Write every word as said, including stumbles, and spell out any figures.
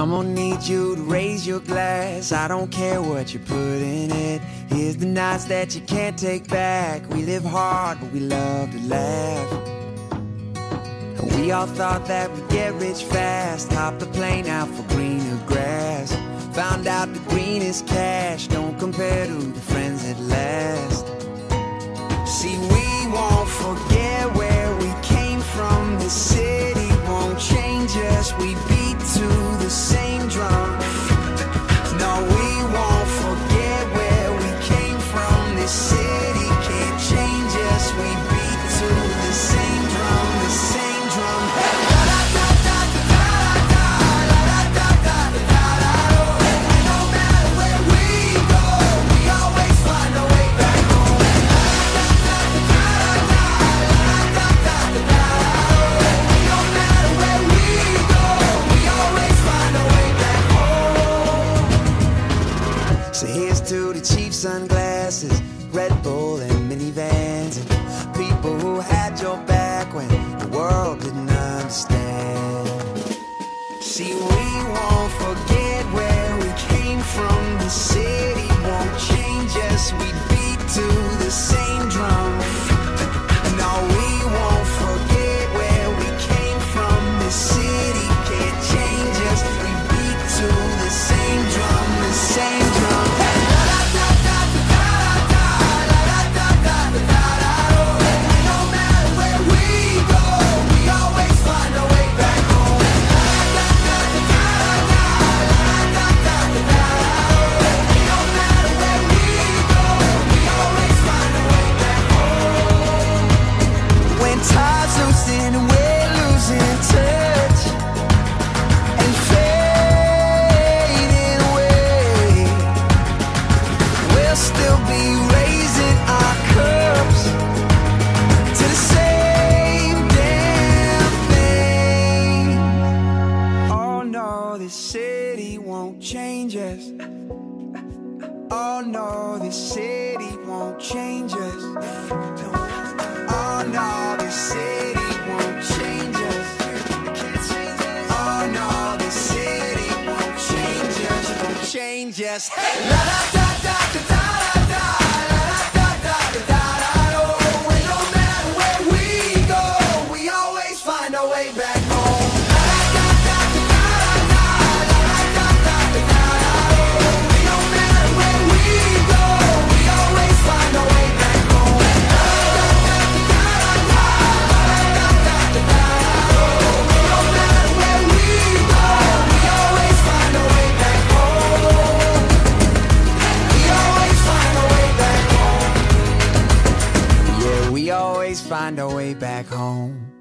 I'm gonna need you to raise your glass. I don't care what you put in it. Here's the nights that you can't take back. We live hard, but we love to laugh. And we all thought that we'd get rich fast. Hopped the plane out for greener grass. Found out the greenest cash don't compare to the friends that last. See, we won't forget where we came from. This city won't change us. We beat to the same drum. No, we won't forget where we came from. This city can't change us. We beat to the same drum, the same drum. No matter where we go, we always find a way back home. No matter where we go, we always find a way back home. So here's to the cheap sunglasses, Red Bull and minivans, and people who had your back when the world didn't understand. See, we won't forget where we came from. The city won't change us. We beat to the same drum. No, we won't forget where we came from. The city can't change us. We beat to the same drum, the same drum. No matter where we go, we always find a way back home. No matter where we go, we always find a way back home. When time's losing and we're losing touch and fading away, we'll still be raising our cups to the same damn thing. Oh no, this city won't change us. Oh no, this city won't change us. Oh no, this city won't change us. Oh no, this city won't change us. Won't change us. Hey, la da da da da da da da da da da da da. Oh, and no matter where we go, we always find our way back home. La da da da da da da da da da da. No matter where we go, we always find our way back home. La da da da da da da da da. No matter where we go, we always find our way back home. We always find our way back home. Yeah, we always find our way back home.